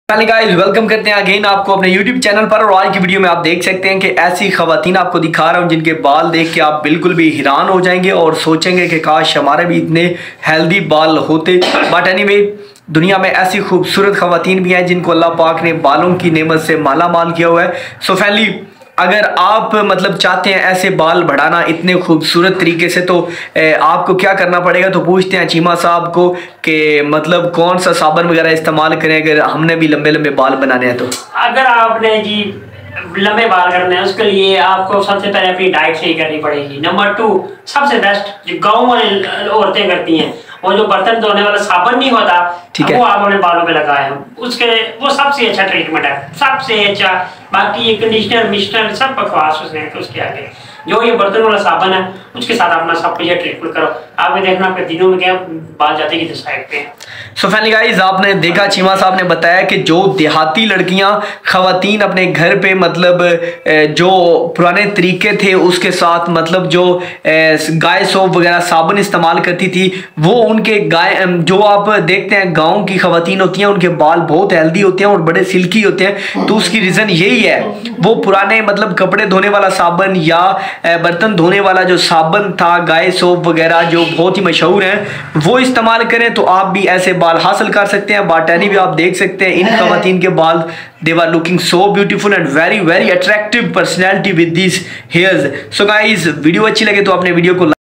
Guys welcome करते हैं again आपको अपने YouTube चैनल पर। और आज की वीडियो में आप देख सकते हैं कि ऐसी खवातीन आपको दिखा रहा हूं जिनके बाल देख के आप बिल्कुल भी हैरान हो जाएंगे और सोचेंगे कि काश हमारे भी इतने हेल्दी बाल होते। बट एनीवे दुनिया में ऐसी खूबसूरत खवातीन भी हैं जिनको अल्लाह पाक ने बालों की नेमत से माला माल किया हुआ है। सो फैमिली अगर आप चाहते हैं ऐसे बाल बढ़ाना इतने खूबसूरत तरीके से तो आपको क्या करना पड़ेगा। तो पूछते हैं चीमा साहब को कि कौन सा साबुन वगैरह इस्तेमाल करें अगर हमने भी लंबे लंबे बाल बनाने हैं। तो अगर आपने जी लंबे बाल करने हैं उसके लिए आपको सबसे पहले अपनी डाइट सही करनी पड़ेगी। नंबर 2 सबसे बेस्ट जो गाँव वाली औरतें करती हैं वो जो बर्तन धोने वाला साबुन नहीं होता वो आप अपने बालों पे लगाए उसके वो सबसे अच्छा ट्रीटमेंट है, सबसे अच्छा। बाकी ये कंडीशनर मिश्रण सब बकवास उसके आगे जो ये बर्तन वाला साबुन है उसके साथ अपना सब कुछ ट्रीटमेंट करो। आपने देखना आपके दिनों में क्या बाल जाते की साइड पे। सो फैमिली गाइस आपने देखा चीमा साहब ने बताया कि जो देहाती लड़कियां खवातीन अपने घर पे जो पुराने तरीके थे उसके साथ जो गाय सोप वगैरह साबुन इस्तेमाल करती थी वो उनके जो आप देखते हैं गांव की खवातीन होती हैं उनके बाल बहुत हेल्दी होते हैं और बड़े सिल्की होते हैं। तो उसकी रीज़न यही है वो पुराने कपड़े धोने वाला साबुन या बर्तन धोने वाला जो साबुन था गाय सोप वगैरह जो बहुत ही मशहूर है वो इस्तेमाल करें तो आप भी ऐसे बाल हासिल कर सकते हैं। बाटनी भी आप देख सकते हैं इन खवातीन के बाल they are looking so beautiful and very very attractive personality with this hairs. So guys video अच्छी लगे तो अपने वीडियो को